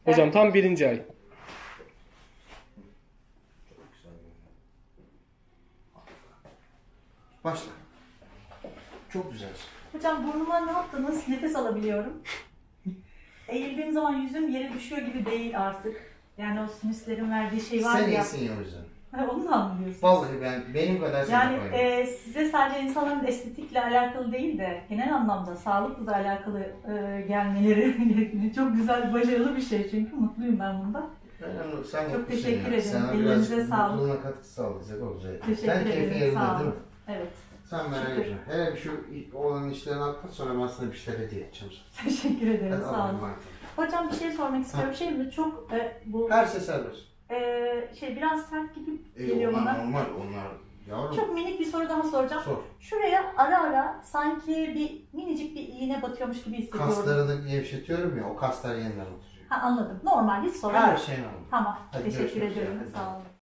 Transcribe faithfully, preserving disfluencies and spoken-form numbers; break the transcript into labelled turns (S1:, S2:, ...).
S1: Hocam
S2: Evet.
S1: tam birinci ay.
S3: Başla. Çok güzel.
S2: Hocam burnuma ne yaptınız? Nefes alabiliyorum. Eğildiğim zaman yüzüm yere düşüyor gibi değil artık. Yani o sinüslerin verdiği şey var
S3: Sen
S2: ya.
S3: iyisin ya o yüzden.
S2: Ha, onu da anlıyorsun.
S3: Vallahi ben benim kadar sen
S2: Yani
S3: yapayım.
S2: e, size sadece insanların estetikle alakalı değil de genel anlamda sağlıkla da alakalı e, gelmeleri çok güzel, başarılı bir şey çünkü mutluyum ben bundan.
S3: Önemli, sen
S2: Çok
S3: mutlusun
S2: teşekkür
S3: ya.
S2: ederim.
S3: Sana
S2: Ellerinize
S3: biraz
S2: sağlık.
S3: mutluluğuna katkı sağlayacak olacak.
S2: Teşekkür
S3: Sen keyfin
S2: ederim.
S3: yerinde
S2: Sağ
S3: değil mi?
S2: olun. Evet.
S3: Sen merak
S2: Şükür.
S3: etme. Hele bir şu olan işlerini atlat sonra ben sana bir şeyler hediye edeceğim.
S2: Teşekkür ederim.
S3: Hadi
S2: Sağ
S3: Allah'a
S2: olun.
S3: emanet ol.
S2: Hocam bir şey sormak istiyorum. Şey mi çok e, bu
S3: Her şey serbest.
S2: e, şey biraz sert gibi
S3: E,
S2: geliyor
S3: onlar
S2: bana.
S3: normal, onlar yavrum.
S2: Çok minik bir soru daha soracağım.
S3: Sor.
S2: Şuraya ara ara sanki bir minicik bir iğne batıyormuş gibi hissediyorum.
S3: Kasları da gevşetiyorum ya, o kaslar yeniden oturuyor.
S2: Ha, anladım. Normal, hiç sorun
S3: Her
S2: yok.
S3: şey normal.
S2: Tamam.
S3: Hadi
S2: Teşekkür
S3: görüşmek üzere.
S2: ederim.
S3: Hadi.
S2: Sağ olun.